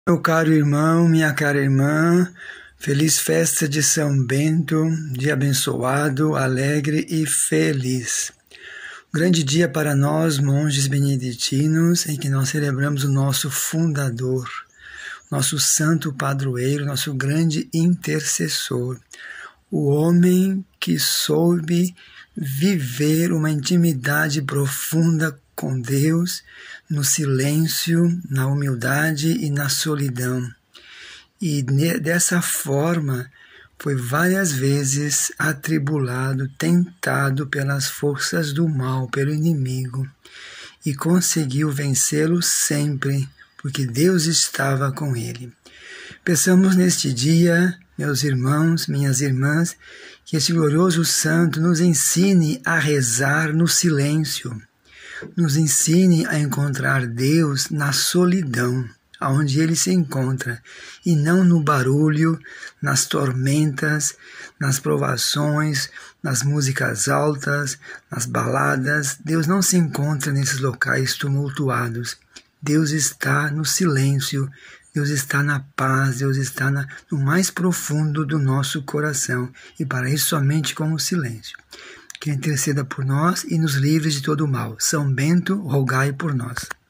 Meu caro irmão, minha cara irmã, feliz festa de São Bento, dia abençoado, alegre e feliz. Um grande dia para nós, monges beneditinos, em que nós celebramos o nosso fundador, nosso santo padroeiro, nosso grande intercessor, o homem que soube viver uma intimidade profunda com Deus, no silêncio, na humildade e na solidão. E dessa forma foi várias vezes atribulado, tentado pelas forças do mal, pelo inimigo, e conseguiu vencê-lo sempre, porque Deus estava com ele. Peçamos neste dia, meus irmãos, minhas irmãs, que esse glorioso santo nos ensine a rezar no silêncio, nos ensine a encontrar Deus na solidão, aonde Ele se encontra, e não no barulho, nas tormentas, nas provações, nas músicas altas, nas baladas. Deus não se encontra nesses locais tumultuados. Deus está no silêncio, Deus está na paz, Deus está no mais profundo do nosso coração, e para isso somente com o silêncio. Que interceda por nós e nos livre de todo o mal. São Bento, rogai por nós.